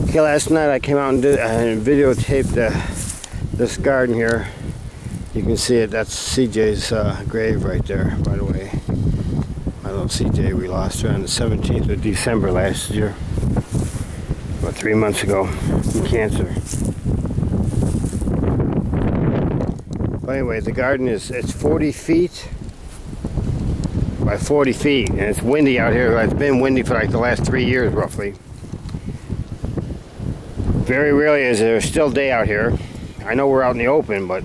Okay, last night I came out and videotaped this garden here. You can see it. That's CJ's grave right there, by the way. My little CJ, we lost her on the 17th of December last year. About 3 months ago, from cancer. But anyway, the garden it's 40 feet by 40 feet, and it's windy out here. It's been windy for like the last 3 years, roughly. Very rarely is there still day out here. I know we're out in the open, but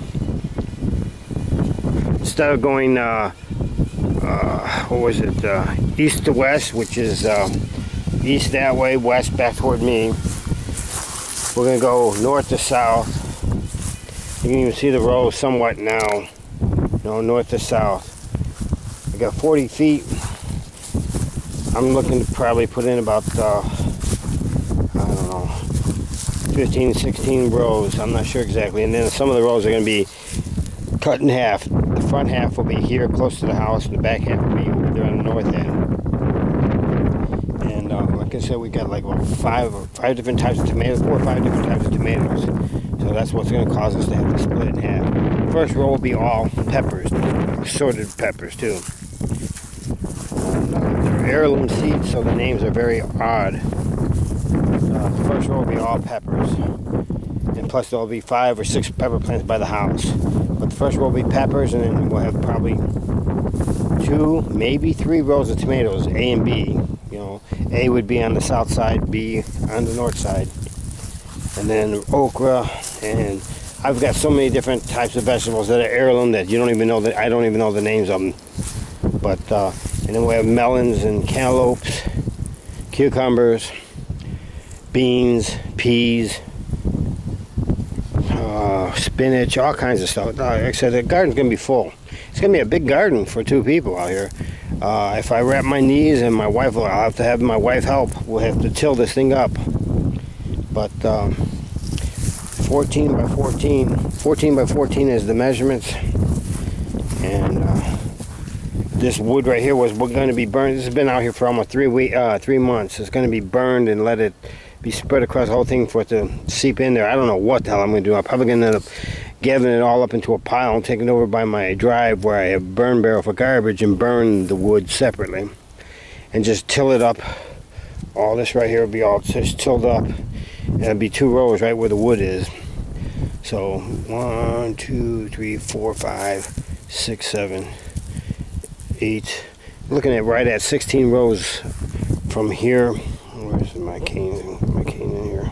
instead of going, what was it, east to west, which is east that way, west back toward me, we're going to go north to south. You can even see the row somewhat now. No, north to south. I got 40 feet. I'm looking to probably put in about, I don't know, 15, 16 rows. I'm not sure exactly. And then some of the rows are going to be cut in half. The front half will be here close to the house, and the back half will be over there on the north end. And like I said, we got like about five different types of tomatoes, 4 or 5 different types of tomatoes. So that's what's going to cause us to have to split it in half. The first row will be all peppers, assorted peppers too. And, they're heirloom seeds, so the names are very odd. The first row will be all peppers, and plus there will be 5 or 6 pepper plants by the house. But the first row will be peppers, and then we'll have probably 2, maybe 3 rows of tomatoes, A and B. You know, A would be on the south side, B on the north side, and then okra. And I've got so many different types of vegetables that are heirloom that you don't even know that I don't even know the names of them. But and then we have melons and cantaloupes, cucumbers, beans, peas, spinach, all kinds of stuff. Like I said, the garden's going to be full. It's going to be a big garden for 2 people out here. If I wrap my knees, and my wife, I'll have to have my wife help. We'll have to till this thing up. But 14 by 14 is the measurements. And this wood right here was going to be burned. This has been out here for almost 3 months. It's going to be burned and let it be spread across the whole thing for it to seep in there. I don't know what the hell I'm going to do. I'm probably going to end up gathering it all up into a pile and taking it over by my drive where I have a burn barrel for garbage and burn the wood separately. And just till it up. All this right here will be all just tilled up. And it'll be 2 rows right where the wood is. So 1, 2, 3, 4, 5, 6, 7, 8. Looking at right at 16 rows from here. Where's my cane? My cane in here.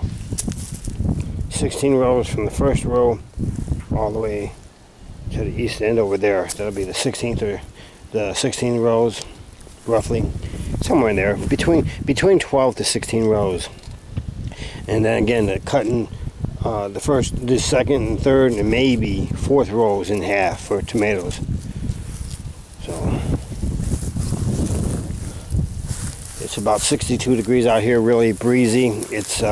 16 rows from the first row all the way to the east end over there. That'll be the 16th or the 16 rows, roughly, somewhere in there, between 12 to 16 rows. And then again, the cutting the first, the second, and third, and maybe 4th rows in half for tomatoes. So it's about 62 degrees out here, really breezy. It's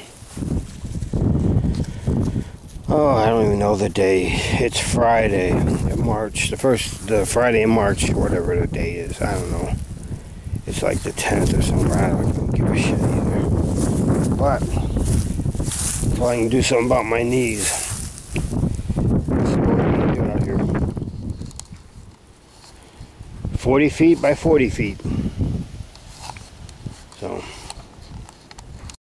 oh, I don't even know the day. It's Friday, March, the Friday in March, whatever the day is. I don't know. It's like the 10th or something. I don't give a shit either. But until I can do something about my knees, that's what I'm gonna do out here. 40 feet by 40 feet.